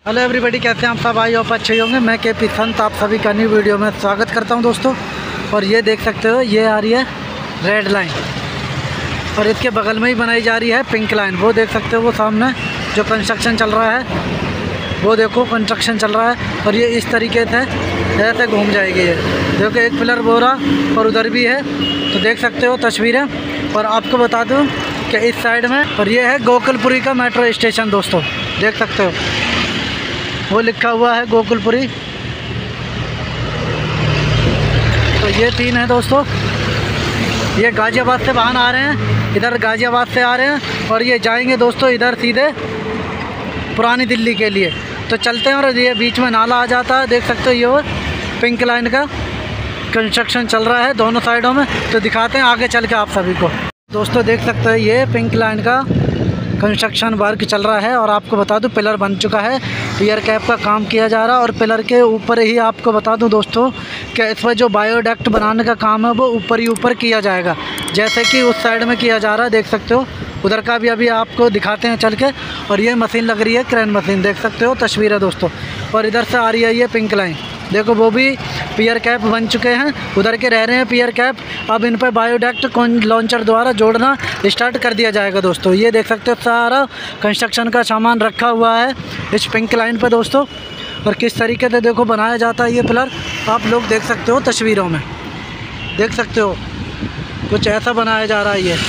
Hello everybody, कैसे हैं आप सब? आई होप अच्छे होंगे। मैं के पी संत आप सभी का न्यू वीडियो में स्वागत करता हूं दोस्तों। और ये देख सकते हो, ये आ रही है रेड लाइन और इसके बगल में ही बनाई जा रही है पिंक लाइन। वो देख सकते हो, वो सामने जो कंस्ट्रक्शन चल रहा है, वो देखो कंस्ट्रक्शन चल रहा है। और ये इस तरीके से ऐसे घूम जाएगी। ये देखो, एक पिलर बोरा और उधर भी है, तो देख सकते हो तस्वीरें। और आपको बता दूँ कि इस साइड में, और ये है गोकुलपुरी का मेट्रो स्टेशन दोस्तों, देख सकते हो वो लिखा हुआ है गोकुलपुरी। तो ये तीन है दोस्तों। ये गाज़ियाबाद से वाहन आ रहे हैं, इधर गाज़ियाबाद से आ रहे हैं और ये जाएंगे दोस्तों इधर सीधे पुरानी दिल्ली के लिए। तो चलते हैं। और ये बीच में नाला आ जाता है, देख सकते हो। ये पिंक लाइन का कंस्ट्रक्शन चल रहा है दोनों साइडों में, तो दिखाते हैं आगे चल के आप सभी को। दोस्तों देख सकते हो, ये पिंक लाइन का कंस्ट्रक्शन वर्क चल रहा है। और आपको बता दूं, पिलर बन चुका है, पियर कैप का काम किया जा रहा है। और पिलर के ऊपर ही आपको बता दूं दोस्तों कि इस पर जो बायोडक्ट बनाने का काम है वो ऊपर ही ऊपर किया जाएगा, जैसे कि उस साइड में किया जा रहा है, देख सकते हो। उधर का भी अभी आपको दिखाते हैं चल के। और ये मशीन लग रही है, क्रेन मशीन, देख सकते हो तस्वीर है दोस्तों। और इधर से आ रही है ये पिंक लाइन, देखो वो भी पियर कैप बन चुके हैं, उधर के रह रहे हैं पियर कैप। अब इन पर बायोडक्ट लॉन्चर द्वारा जोड़ना स्टार्ट कर दिया जाएगा दोस्तों। ये देख सकते हो, सारा कंस्ट्रक्शन का सामान रखा हुआ है इस पिंक लाइन पर दोस्तों। और किस तरीके से देखो बनाया जाता है ये पिलर, आप लोग देख सकते हो तस्वीरों में, देख सकते हो कुछ ऐसा बनाया जा रहा है ये।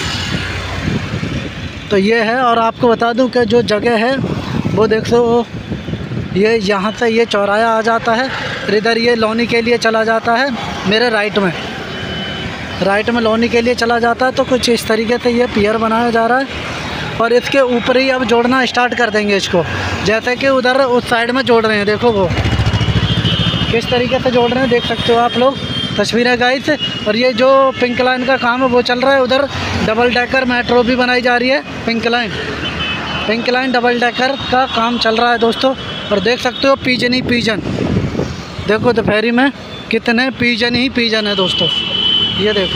तो ये है। और आपको बता दूं कि जो जगह है वो देख सो, ये यहाँ से ये चौराया आ जाता है, फिर इधर ये लोनी के लिए चला जाता है, मेरे राइट में लोनी के लिए चला जाता है। तो कुछ इस तरीके से ये पियर बनाया जा रहा है। और इसके ऊपर ही अब जोड़ना स्टार्ट कर देंगे इसको, जैसे कि उधर उस साइड में जोड़ रहे हैं, देखो वो किस तरीके से जोड़ रहे हैं, देख सकते हो आप लोग तस्वीरें गाइस। और ये जो पिंक लाइन का काम है वो चल रहा है, उधर डबल डेकर मेट्रो भी बनाई जा रही है। पिंक लाइन डबल डेकर का काम चल रहा है दोस्तों। और देख सकते हो पिजन ही पिजन, देखो दोपहरी में कितने पिजन ही पिजन है दोस्तों। ये देखो,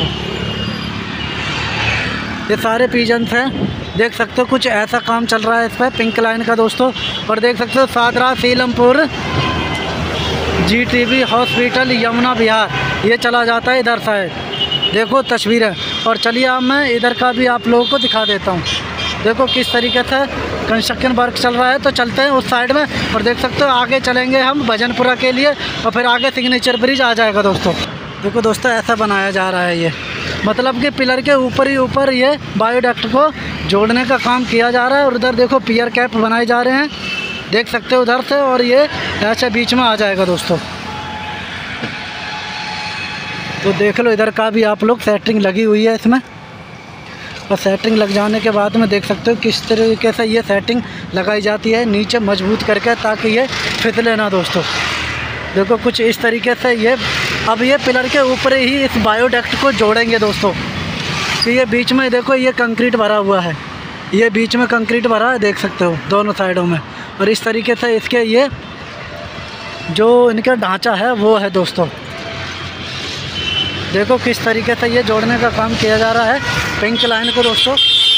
ये सारे पिजन्स हैं, देख सकते हो। कुछ ऐसा काम चल रहा है इस पर पिंक लाइन का दोस्तों। और देख सकते हो सादरा सीलमपुर GTB हॉस्पिटल यमुना विहार, ये चला जाता है इधर साइड, देखो तस्वीरें। और चलिए अब मैं इधर का भी आप लोगों को दिखा देता हूँ, देखो किस तरीके से कंस्ट्रक्शन वर्क चल रहा है। तो चलते हैं उस साइड में। और देख सकते हो आगे चलेंगे हम भजनपुरा के लिए, और फिर आगे सिग्नेचर ब्रिज आ जाएगा दोस्तों। देखो दोस्तों, ऐसा बनाया जा रहा है ये, मतलब कि पिलर के ऊपर ही ऊपर ये बायोडक्ट को जोड़ने का काम किया जा रहा है। और उधर देखो पियर कैप बनाए जा रहे हैं, देख सकते हो उधर से। और ये ऐसे बीच में आ जाएगा दोस्तों। तो देख लो, इधर का भी आप लोग सेटिंग लगी हुई है इसमें। और सेटिंग लग जाने के बाद में देख सकते हो किस तरीके से ये सेटिंग लगाई जाती है नीचे मजबूत करके, ताकि ये फिसले ना दोस्तों। देखो कुछ इस तरीके से ये अब ये पिलर के ऊपर ही इस बायोडक्ट को जोड़ेंगे दोस्तों। तो ये बीच में देखो, ये कंक्रीट भरा हुआ है, ये बीच में कंक्रीट भरा है, देख सकते हो दोनों साइडों में। और इस तरीके से इसके ये जो इनका ढांचा है वो है दोस्तों, देखो किस तरीके से ये जोड़ने का काम किया जा रहा है पिंक लाइन को दोस्तों।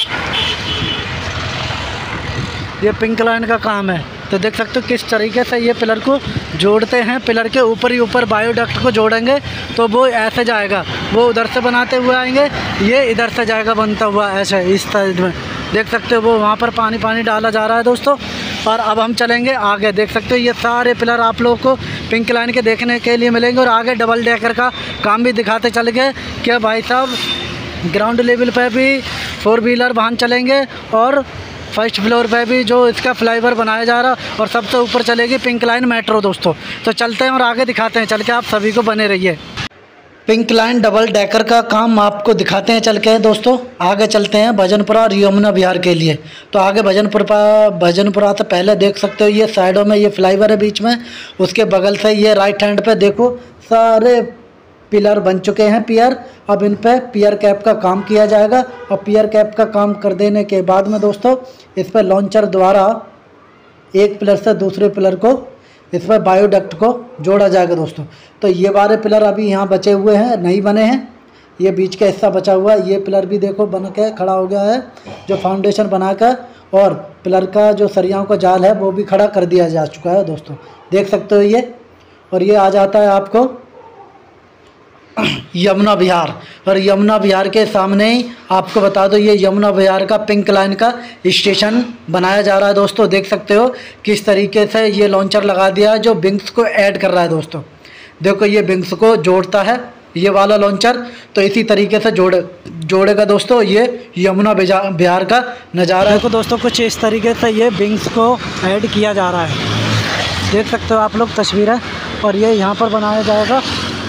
ये पिंक लाइन का काम है, तो देख सकते हो किस तरीके से ये पिलर को जोड़ते हैं। पिलर के ऊपर ही ऊपर बायोडक्ट को जोड़ेंगे तो वो ऐसे जाएगा, वो उधर से बनाते हुए आएंगे, ये इधर से जाएगा बनता हुआ ऐसे इस साइड में, देख सकते हो। वो वहाँ पर पानी डाला जा रहा है दोस्तों। और अब हम चलेंगे आगे, देख सकते हो ये सारे पिलर आप लोगों को पिंक लाइन के देखने के लिए मिलेंगे। और आगे डबल डेकर का काम भी दिखाते चल गए कि भाई साहब ग्राउंड लेवल पे भी 4 व्हीलर वाहन चलेंगे, और फर्स्ट फ्लोर पे भी जो इसका फ्लाईओवर बनाया जा रहा, और सबसे ऊपर चलेगी पिंक लाइन मेट्रो दोस्तों। तो चलते हैं और आगे दिखाते हैं चल के, आप सभी को बने रहिए। पिंक लाइन डबल डेकर का काम आपको दिखाते हैं चल के दोस्तों। आगे चलते हैं भजनपुरा और यमुना विहार के लिए। तो आगे भजनपुरा से पहले देख सकते हो ये साइडों में ये फ्लाईओवर है बीच में, उसके बगल से ये राइट हैंड पे देखो सारे पिलर बन चुके हैं पियर। अब इन पे पियर कैप का काम किया जाएगा। और पियर कैप का काम कर देने के बाद में दोस्तों इस पर लॉन्चर द्वारा एक पिलर से दूसरे पिलर को, इस पर बायोडक्ट को जोड़ा जाएगा दोस्तों। तो ये वाले पिलर अभी यहाँ बचे हुए हैं, नहीं बने हैं, ये बीच का हिस्सा बचा हुआ है। ये पिलर भी देखो बन के खड़ा हो गया है, जो फाउंडेशन बनाकर, और पिलर का जो सरियाओं का जाल है वो भी खड़ा कर दिया जा चुका है दोस्तों, देख सकते हो ये। और ये आ जाता है आपको यमुना विहार, और यमुना विहार के सामने ही आपको बता दो ये यमुना विहार का पिंक लाइन का स्टेशन बनाया जा रहा है दोस्तों। देख सकते हो किस तरीके से ये लॉन्चर लगा दिया है जो विंग्स को ऐड कर रहा है दोस्तों। देखो ये विंग्स को जोड़ता है ये वाला लॉन्चर, तो इसी तरीके से जोड़ेगा दोस्तों। ये यमुना विहार का नज़ारा है। देखो दोस्तों कुछ इस तरीके से ये विंग्स को ऐड किया जा रहा है, देख सकते हो आप लोग तस्वीरें। और ये यहाँ पर बनाया जाएगा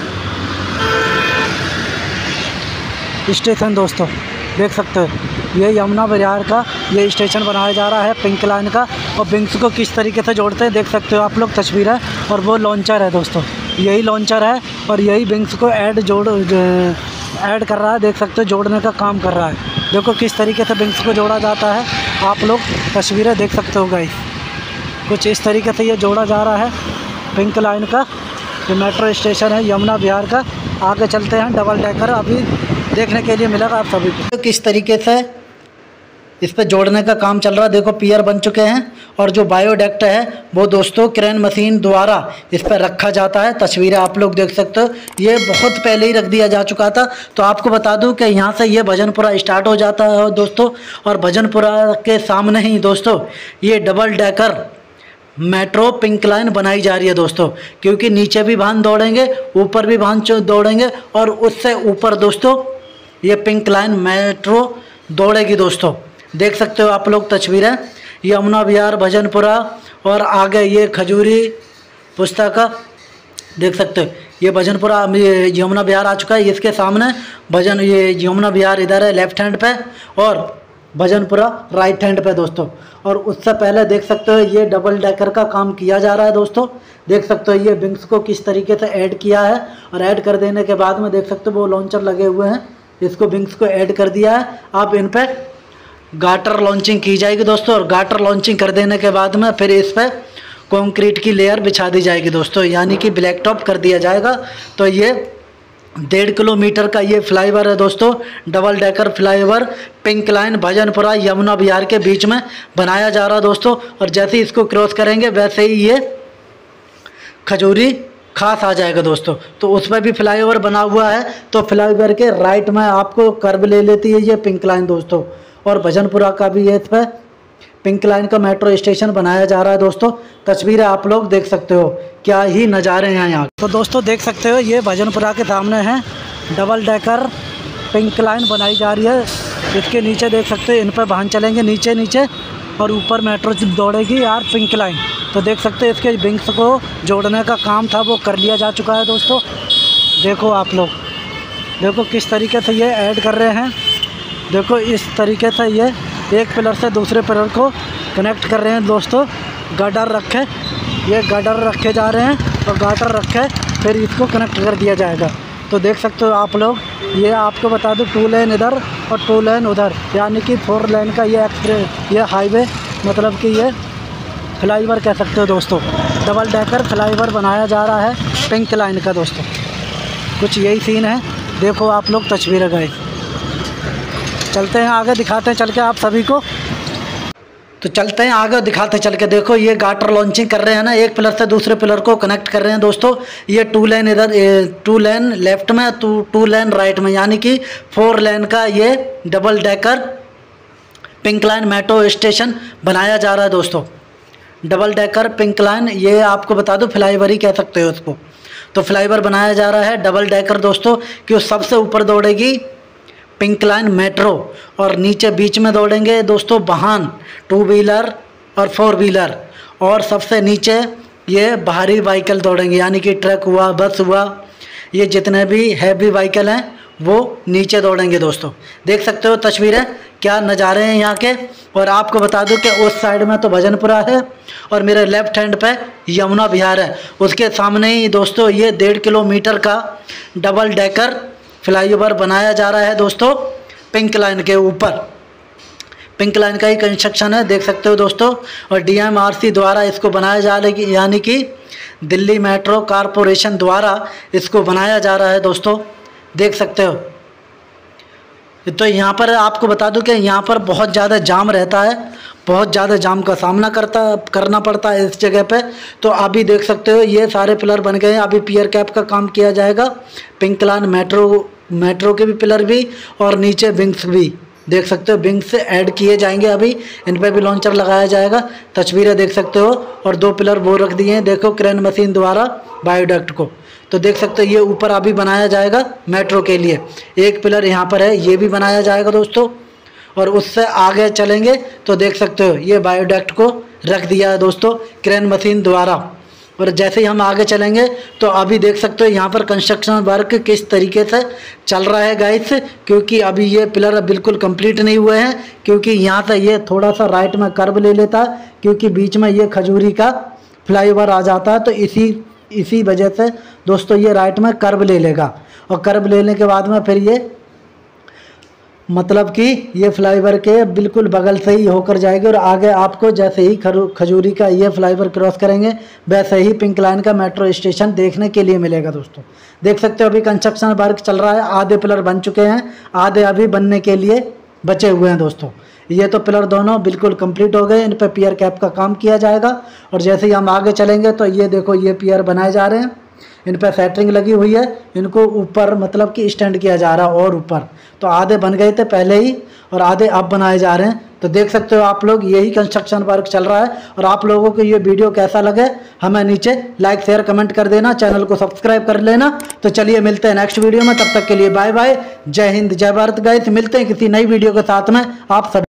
स्टेशन दोस्तों, देख सकते हो ये यमुना विहार का ये स्टेशन बनाया जा रहा है पिंक लाइन का। और विंग्स को किस तरीके से जोड़ते हैं देख सकते हो आप लोग तस्वीरें। और वो लॉन्चर है दोस्तों, यही लॉन्चर है और यही विंग्स को ऐड कर रहा है, देख सकते हो जोड़ने का काम कर रहा है। देखो किस तरीके से विंग्स को जोड़ा जाता है, आप लोग तस्वीरें देख सकते हो गाइस। कुछ इस तरीके से ये जोड़ा जा रहा है पिंक लाइन का, जो मेट्रो स्टेशन है यमुना विहार का। आगे चलते हैं, डबल डेकर अभी देखने के लिए मिलेगा आप सभी को। तो किस तरीके से इस पर जोड़ने का काम चल रहा है, देखो पियर बन चुके हैं। और जो बायोडेक्ट है वो दोस्तों क्रेन मशीन द्वारा इस पर रखा जाता है, तस्वीरें आप लोग देख सकते हो। ये बहुत पहले ही रख दिया जा चुका था। तो आपको बता दूं कि यहाँ से ये भजनपुरा स्टार्ट हो जाता है दोस्तों, और भजनपुरा के सामने ही दोस्तों ये double decker metro pink line बनाई जा रही है दोस्तों। क्योंकि नीचे भी वाहन दौड़ेंगे, ऊपर भी वाहन दौड़ेंगे, और उससे ऊपर दोस्तों ये पिंक लाइन मेट्रो दौड़ेगी दोस्तों। देख सकते हो आप लोग तस्वीरें, यमुना विहार भजनपुरा, और आगे ये खजूरी पुस्तक देख सकते हो। ये भजनपुरा यमुना विहार आ चुका है, इसके सामने ये यमुना विहार इधर है लेफ्ट हैंड पे, और भजनपुरा राइट हैंड पे दोस्तों। और उससे पहले देख सकते हो ये डबल डेकर का काम किया जा रहा है दोस्तों। देख सकते हो ये विंग्स को किस तरीके से ऐड किया है, और ऐड कर देने के बाद में देख सकते हो वो लॉन्चर लगे हुए हैं, इसको विंग्स को ऐड कर दिया है। अब इन पे गाटर लॉन्चिंग की जाएगी दोस्तों, और गाटर लॉन्चिंग कर देने के बाद में फिर इस पर कंक्रीट की लेयर बिछा दी जाएगी दोस्तों, यानी कि ब्लैक टॉप कर दिया जाएगा। तो ये 1.5 किलोमीटर का ये फ्लाईओवर है दोस्तों, double decker flyover pink line Bhajanpura Yamuna Vihar के बीच में बनाया जा रहा है दोस्तों। और जैसे ही इसको क्रॉस करेंगे वैसे ही ये खजूरी खास आ जाएगा दोस्तों। तो उस पर भी फ्लाईओवर बना हुआ है, तो फ्लाईओवर के राइट में आपको कर्व ले लेती है ये पिंक लाइन दोस्तों। और भजनपुरा का भी ये इस पर पिंक लाइन का मेट्रो स्टेशन बनाया जा रहा है दोस्तों। तस्वीरें आप लोग देख सकते हो, क्या ही नज़ारे हैं यहाँ। तो दोस्तों देख सकते हो ये भजनपुरा के सामने है, डबल डेकर पिंक लाइन बनाई जा रही है। इसके नीचे देख सकते हो इन पर वाहन चलेंगे नीचे नीचे, और ऊपर मेट्रो दौड़ेगी यार पिंक लाइन। तो देख सकते हो इसके विंग्स को जोड़ने का काम था वो कर लिया जा चुका है दोस्तों। देखो आप लोग, देखो किस तरीके से ये ऐड कर रहे हैं। देखो इस तरीके से ये एक पिलर से दूसरे पिलर को कनेक्ट कर रहे हैं दोस्तों। गार्डर रखे, ये गार्डर रखे जा रहे हैं, और गार्डर रखे फिर इसको कनेक्ट कर दिया जाएगा। तो देख सकते हो आप लोग, ये आपको बता दूं 2 लेन इधर और 2 लेन उधर, यानी कि 4 लेन का ये एक्सप्रेस, ये हाईवे, मतलब कि ये फ्लाईओवर कह सकते हो दोस्तों। डबल डेकर फ्लाईओवर बनाया जा रहा है पिंक लाइन का दोस्तों। कुछ यही सीन है, देखो आप लोग तस्वीरें गए। चलते हैं आगे, दिखाते हैं चल के आप सभी को। तो चलते हैं आगे, दिखाते चल के। देखो ये गाटर लॉन्चिंग कर रहे हैं ना, एक पिलर से दूसरे पिलर को कनेक्ट कर रहे हैं दोस्तों। ये 2 लेन इधर, 2 लेन लेफ्ट में, 2 लेन राइट में, यानी कि 4 लेन का ये double decker pink line metro station बनाया जा रहा है दोस्तों। डबल डेकर पिंक लाइन, ये आपको बता दो फ्लाईओवर ही कह सकते हो उसको। तो फ्लाईओवर बनाया जा रहा है डबल डेकर दोस्तों, कि वो सबसे ऊपर दौड़ेगी पिंक लाइन मेट्रो, और नीचे बीच में दौड़ेंगे दोस्तों वाहन 2 व्हीलर और 4 व्हीलर, और सबसे नीचे ये भारी व्हीकल दौड़ेंगे, यानी कि ट्रक हुआ, बस हुआ, ये जितने भी हैवी व्हीकल हैं वो नीचे दौड़ेंगे दोस्तों। देख सकते हो तस्वीरें, क्या नज़ारे हैं यहाँ के। और आपको बता दूं कि उस साइड में तो भजनपुरा है, और मेरे लेफ्ट हैंड पे यमुना विहार है। उसके सामने ही दोस्तों ये 1.5 किलोमीटर का डबल डेकर फ्लाईओवर बनाया जा रहा है दोस्तों पिंक लाइन के ऊपर। पिंक लाइन का ही कंस्ट्रक्शन है, देख सकते हो दोस्तों। और DMRC द्वारा इसको बनाया जा रहा है, यानी कि दिल्ली मेट्रो कॉरपोरेशन द्वारा इसको बनाया जा रहा है दोस्तों। देख सकते हो तो यहाँ पर आपको बता दूं कि यहाँ पर बहुत ज़्यादा जाम रहता है, बहुत ज़्यादा जाम का सामना करना पड़ता है इस जगह पे। तो अभी देख सकते हो ये सारे पिलर बन गए हैं। अभी पियर कैप का काम किया जाएगा, पिंकलान मेट्रो के भी पिलर भी, और नीचे विंग्स भी देख सकते हो, विंग्स ऐड किए जाएंगे। अभी इन पे भी लॉन्चर लगाया जाएगा, तस्वीरें देख सकते हो। और 2 पिलर वो रख दिए हैं देखो क्रेन मशीन द्वारा बायोडक्ट को। तो देख सकते हो ये ऊपर अभी बनाया जाएगा मेट्रो के लिए। एक पिलर यहाँ पर है, ये भी बनाया जाएगा दोस्तों। और उससे आगे चलेंगे तो देख सकते हो ये बायोडक्ट को रख दिया है दोस्तों क्रेन मशीन द्वारा। और जैसे ही हम आगे चलेंगे तो अभी देख सकते हो यहाँ पर कंस्ट्रक्शन वर्क किस तरीके से चल रहा है गाइस, क्योंकि अभी ये पिलर बिल्कुल कंप्लीट नहीं हुए हैं। क्योंकि यहाँ से ये थोड़ा सा राइट में कर्व ले लेता है, क्योंकि बीच में ये खजूरी का फ्लाईओवर आ जाता है। तो इसी वजह से दोस्तों ये राइट में कर्व ले लेगा, और कर्व लेने के बाद में फिर ये मतलब कि ये फ्लाईओवर के बिल्कुल बगल से ही होकर जाएगी। और आगे आपको जैसे ही खजूरी का ये फ्लाईओवर क्रॉस करेंगे वैसे ही पिंक लाइन का मेट्रो स्टेशन देखने के लिए मिलेगा दोस्तों। देख सकते हो अभी कंस्ट्रक्शन वर्क चल रहा है, आधे पिलर बन चुके हैं, आधे अभी बनने के लिए बचे हुए हैं दोस्तों। ये तो पिलर दोनों बिल्कुल कंप्लीट हो गए, इन पर पियर कैप का काम किया जाएगा। और जैसे ही हम आगे चलेंगे तो ये देखो ये पियर बनाए जा रहे हैं, इन पर सेटरिंग लगी हुई है, इनको ऊपर मतलब कि स्टैंड किया जा रहा है और ऊपर। तो आधे बन गए थे पहले ही और आधे अब बनाए जा रहे हैं। तो देख सकते हो आप लोग यही कंस्ट्रक्शन वर्क चल रहा है। और आप लोगों को ये वीडियो कैसा लगे हमें नीचे लाइक शेयर कमेंट कर देना, चैनल को सब्सक्राइब कर लेना। तो चलिए मिलते हैं नेक्स्ट वीडियो में, तब तक के लिए बाय बाय, जय हिंद जय भारत गाइस। मिलते हैं किसी नई वीडियो के साथ में आप सब।